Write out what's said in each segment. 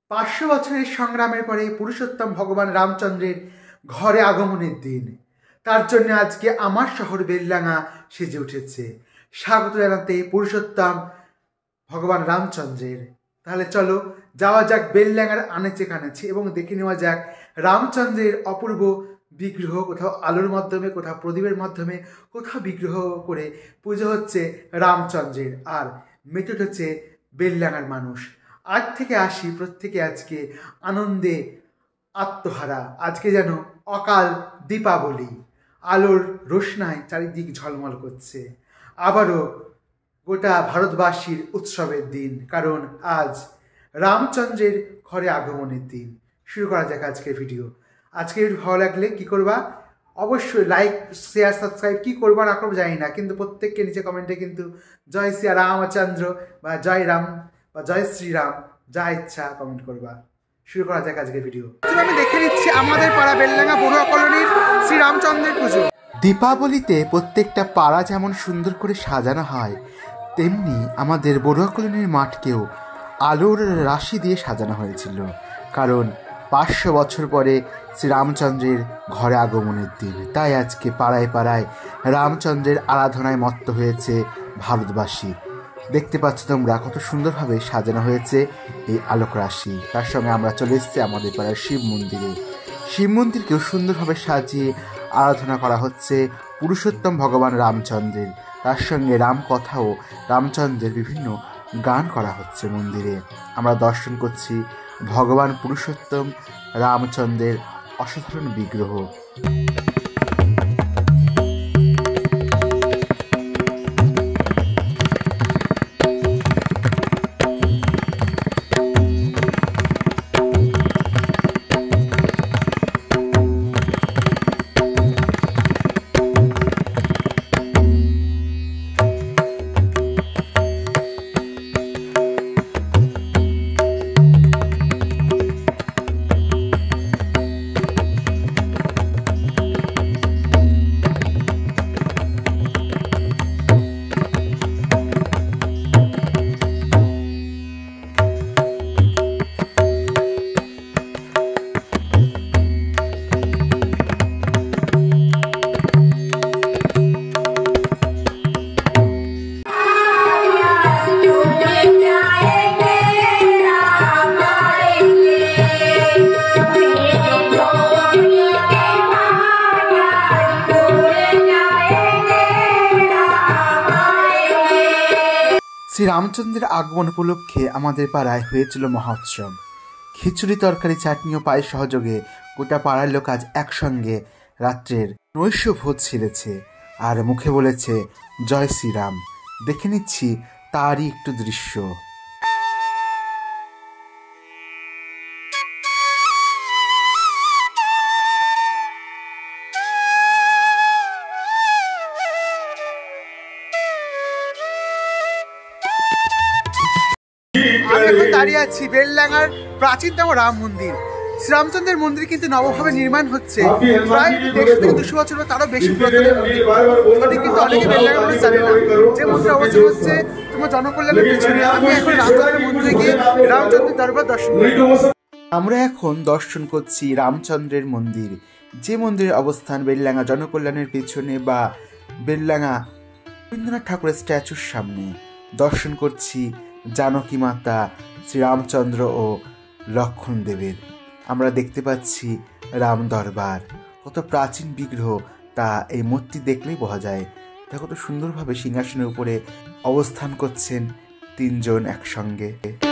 500 বছরের সংগ্রামের পরে পুরুষোত্তম ভগবান রামচন্দ্রের ঘরে আগমনের দিন। তার জন্য আজকে আমার শহর বেলডাঙ্গা সেজে উঠেছে স্বাগত জানাতে পুরুষোত্তম ভগবান রামচন্দ্রের। তাহলে চলো যাওয়া যাক বেলডাঙ্গার আনাচে কানাচে এবং দেখে নেওয়া যাক রামচন্দ্রের অপূর্ব বিগ্রহ। কোথাও আলোর মাধ্যমে, কোথাও প্রদীপের মাধ্যমে, কোথাও বিগ্রহ করে পুজো হচ্ছে রামচন্দ্রের। আর মেতে উঠেছে বেলডাঙ্গার মানুষ। আজ থেকে আসি প্রত্যেকে আজকে আনন্দে আত্মহারা। আজকে যেন অকাল দীপাবলি, আলোর রোশনায় চারিদিক ঝলমল করছে। আবারও গোটা ভারতবাসীর উৎসবের দিন, কারণ আজ রামচন্দ্রের ঘরে আগমনের দিন। শুরু করা যাক আজকের ভিডিও। আজকের ভালো লাগলে কি করবা? অবশ্যই লাইক, শেয়ার, সাবস্ক্রাইব কি করবা না করবো জানি না, কিন্তু প্রত্যেককে নিচে কমেন্টে কিন্তু জয় শ্রী রামচন্দ্র বা জয় রাম বা জয় শ্রীরাম যা ইচ্ছা কমেন্ট করবা। শুরু করা যাক আজকের ভিডিও। আমি দেখে নিচ্ছি আমাদের পাড়া বেলডাঙ্গা বড়ুয়া কলোনির শ্রী রামচন্দ্রের পুজো। দীপাবলিতে প্রত্যেকটা পাড়া যেমন সুন্দর করে সাজানো হয়, তেমনি আমাদের বড়ুয়া কলোনির মাঠকেও আলোর রাশি দিয়ে সাজানো হয়েছিল, কারণ 500 বছর পরে শ্রীরামচন্দ্রের ঘরে আগমনের দিন। তাই আজকে পাড়ায় পাড়ায় রামচন্দ্রের আরাধনায় মত্ত হয়েছে ভারতবাসী। দেখতে পাচ্ছ তোমরা কত সুন্দরভাবে সাজানো হয়েছে এই আলোক রাশি। তার সঙ্গে আমরা চলে এসেছি আমাদের পাড়ার শিব মন্দিরে। শিব মন্দিরকেও সুন্দরভাবে সাজিয়ে আরাধনা করা হচ্ছে পুরুষোত্তম ভগবান রামচন্দ্রের। তার সঙ্গে রামকথা ও রামচন্দ্রের বিভিন্ন গান করা হচ্ছে মন্দিরে। আমরা দর্শন করছি ভগবান পুরুষোত্তম রামচন্দ্রের অসাধারণ বিগ্রহ। শ্রী রামচন্দ্রের আগমন উপলক্ষে আমাদের পাড়ায় হয়েছিল মহোৎসব। খিচুড়ি, তরকারি, চাটনি ও পায়েস সহযোগে গোটা পাড়ার লোক আজ একসঙ্গে রাত্রের নৈশ ভোজ ছেড়েছে আর মুখে বলেছে জয় শ্রীরাম। দেখে নিচ্ছি তারই একটু দৃশ্য। আমি এখন দাঁড়িয়ে আছি বেলডাঙ্গার প্রাচীনতম রাম মন্দির। শ্রীরামচন্দ্রের মন্দির কিন্তু নবভাবে নির্মাণ হচ্ছে, প্রায় 150 থেকে 200 বছর বা তারও বেশি পুরাতনের মন্দির। কিন্তু অনেকে বেলডাঙ্গার মানুষ জানে না যে মন্দির অবস্থান হচ্ছে তোমার জনকল্যাণের পিছনে। আমি এখন রামচন্দ্রের মন্দিরে গিয়ে রামচন্দ্রের দরবার দর্শন করি। আমরা এখন দর্শন করছি রামচন্দ্রের মন্দির, যে মন্দিরের অবস্থান বেলডাঙ্গা জনকল্যাণের পেছনে বা বেলডাঙ্গা রবীন্দ্রনাথ ঠাকুরের স্ট্যাচুর সামনে। দর্শন করছি জানকী মাতা, শ্রীরামচন্দ্র ও লক্ষ্মণ দেবের। আমরা দেখতে পাচ্ছি রাম দরবার, কত প্রাচীন বিগ্রহ তা এই মূর্তি দেখলেই বোঝা যায়। তা কত সুন্দরভাবে সিংহাসনের উপরে অবস্থান করছেন তিনজন একসঙ্গে।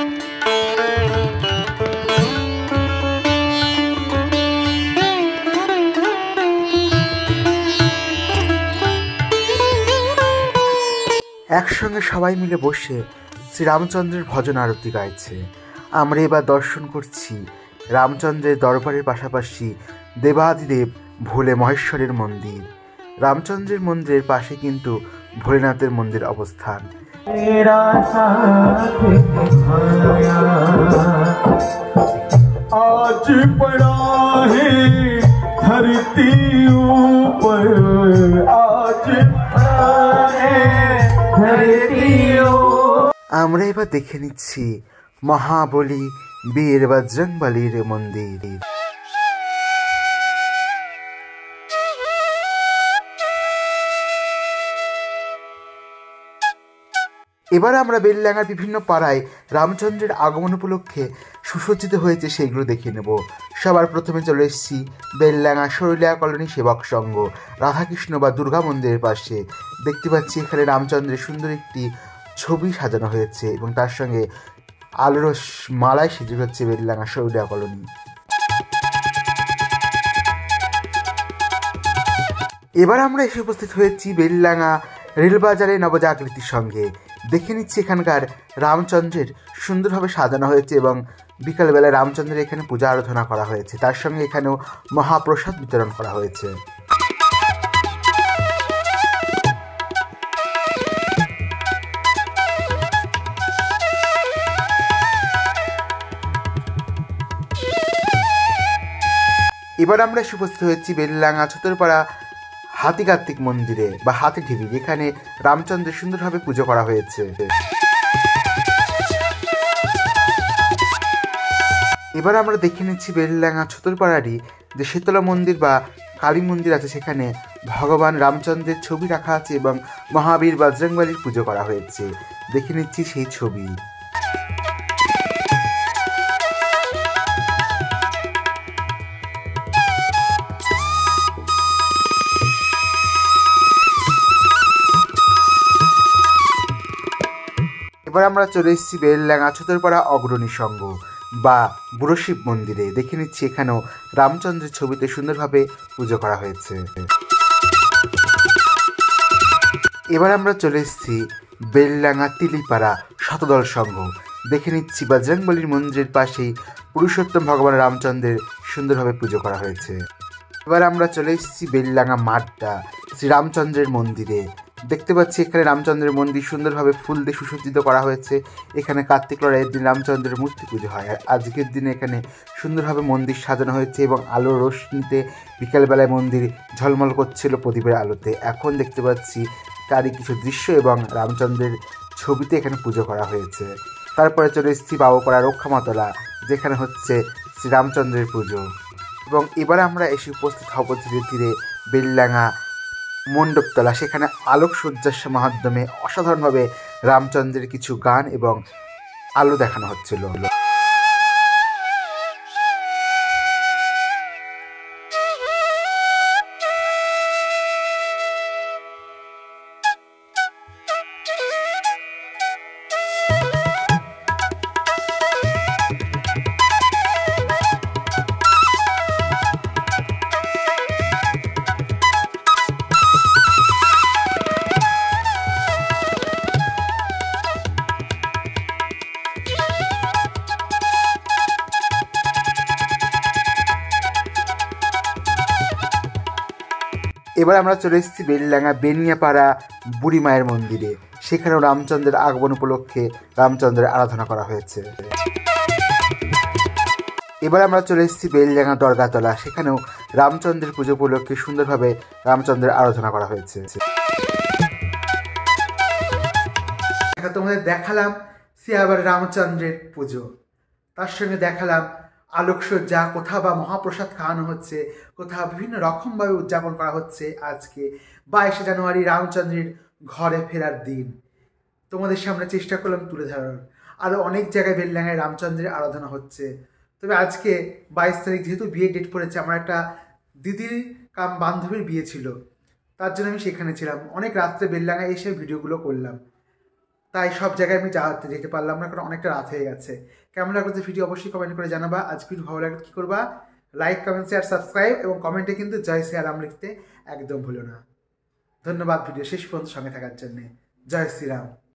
একসঙ্গে সবাই মিলে বসে শ্রীরামচন্দ্রের ভজন আরতি গাইছে। আমরা এবার দর্শন করছি রামচন্দ্রের দরবারের পাশাপাশি দেবাদিদেব ভোলে মহেশ্বরের মন্দির। রামচন্দ্রের মন্দিরের পাশে কিন্তু ভোলেনাথের মন্দির অবস্থান। আজ পড়া হে ধরতি উপর, আজ পড়া হে ধরতি। আমরা এবার দেখে নিচ্ছি মহাবলী বীর বজরংবলীর মন্দির। এবার আমরা বেলডাঙার বিভিন্ন পাড়ায় রামচন্দ্রের আগমন উপলক্ষে সুসজ্জিত হয়েছে সেইগুলো দেখে নেব। সবার প্রথমে চলে এসেছি বেলডাঙা সরুলিয়া কলোনি সেবক সংঘ রাধাকৃষ্ণ বা দুর্গা মন্দিরের পাশে। দেখতে পাচ্ছি এখানে রামচন্দ্রের সুন্দর একটি ছবি সাজানো হয়েছে এবং তার সঙ্গে আলোর মালায় সেজে হচ্ছে বেলডাঙা সরুলিয়া কলোনি। এবার আমরা এসে উপস্থিত হয়েছি বেলডাঙা রেলবাজারে নবজাগৃতির সঙ্গে। দেখে নিচ্ছি এখানকার রামচন্দ্রের সুন্দরভাবে সাজানো হয়েছে এবং বিকালবেলায় রামচন্দ্রের এখানে পূজা আরাধনা করা হয়েছে, তার সঙ্গে এখানেও মহাপ্রসাদ বিতরণ করা হয়েছে। এবার আমরা এসে উপস্থিত হয়েছি বেলডাঙা ছতরপাড়া হাতি কার্তিক মন্দিরে বা হাতি ঢিবি, যেখানে রামচন্দ্রের সুন্দরভাবে পুজো করা হয়েছে। এবার আমরা দেখে নিচ্ছি বেলডাঙা ছতরপাড়ারই যে শীতলা মন্দির বা কালী মন্দির আছে, সেখানে ভগবান রামচন্দ্রের ছবি রাখা আছে এবং মহাবীর বজরংবলীর পুজো করা হয়েছে। দেখে নিচ্ছি সেই ছবি। এবার আমরা চলে এসেছি বেলডাঙা ছতরপাড়া অগ্রণী সংঘ বা বুড়ো শিব মন্দিরে। দেখে নিচ্ছি এখানেও রামচন্দ্রের ছবিতে সুন্দরভাবে পুজো করা হয়েছে। এবার আমরা চলে এসেছি বেলডাঙা তিলিপাড়া শতদল সংঘ। দেখে নিচ্ছি বজরংবলীর মন্দিরের পাশেই পুরুষোত্তম ভগবান রামচন্দ্রের সুন্দরভাবে পুজো করা হয়েছে। এবার আমরা চলে এসেছি বেলডাঙা মাড্ডা শ্রীরামচন্দ্রের মন্দিরে। দেখতে পাচ্ছি এখানে রামচন্দ্রের মন্দির সুন্দরভাবে ফুল দিয়ে সুসজ্জিত করা হয়েছে। এখানে কার্তিক লড়াইয়ের দিন রামচন্দ্রের মূর্তি পুজো হয়, আর আজকের দিনে এখানে সুন্দরভাবে মন্দির সাজানো হয়েছে এবং আলোর রোশনিতে বিকালবেলায় মন্দির ঝলমল করছিল প্রদীপের আলোতে। এখন দেখতে পাচ্ছি তারই কিছু দৃশ্য এবং রামচন্দ্রের ছবিতে এখানে পুজো করা হয়েছে। তারপরে চলে এসেছি বাবুপাড়া রক্ষামাতলা, যেখানে হচ্ছে শ্রীরামচন্দ্রের পুজো। এবং এবার আমরা এসে উপস্থিত হব ধীরে ধীরে বেলডাঙা মণ্ডপতলা, সেখানে আলোকসজ্জার মাধ্যমে অসাধারণভাবে রামচন্দ্রের কিছু গান এবং আলো দেখানো হচ্ছিল। এবার আমরা চলে এসেছি বেলডাঙা বেনিয়াপাড়া বুড়ি মায়ের মন্দিরে। সেখানেও রামচন্দ্রের আগমন উপলক্ষে রামচন্দ্রের আরাধনা করা হয়েছে। এবার আমরা চলে এসেছি বেলডাঙা দরগাতলা, সেখানেও রামচন্দ্রের পুজো উপলক্ষে সুন্দরভাবে রামচন্দ্রের আরাধনা করা হয়েছে। তোমাদের দেখালাম সে আবার রামচন্দ্রের পুজো, তার সঙ্গে দেখালাম আলোকসজ্জা, কোথাও বা মহাপ্রসাদ খাওয়ানো হচ্ছে, কোথাও বিভিন্ন রকমভাবে উদযাপন করা হচ্ছে। আজকে 22শে জানুয়ারি রামচন্দ্রের ঘরে ফেরার দিন তোমাদের সামনে চেষ্টা করলাম তুলে ধরার। আরও অনেক জায়গায় বেলডাঙায় রামচন্দ্রের আরাধনা হচ্ছে। তবে আজকে 22 তারিখ যেহেতু বিয়ে ডেট পড়েছে, আমার একটা দিদির কাম বান্ধবীর বিয়ে ছিল, তার জন্য আমি সেখানে ছিলাম। অনেক রাত্রে বেলডাঙায় এসে ভিডিওগুলো করলাম, তাই সব জায়গায় আমি যেতে পারলাম না, কারণ অনেকটা রাত হয়ে গেছে। কেমন লাগলো যে ভিডিও অবশ্যই কমেন্ট করে জানাবা। আজকে ভিডিও ভালো লাগলে কী করবা, লাইক, কমেন্ট, শেয়ার, সাবস্ক্রাইব এবং কমেন্টে কিন্তু জয় শ্রীরাম লিখতে একদম ভুলো না। ধন্যবাদ ভিডিও শেষ পর্যন্ত সঙ্গে থাকার জন্যে। জয় শ্রীরাম।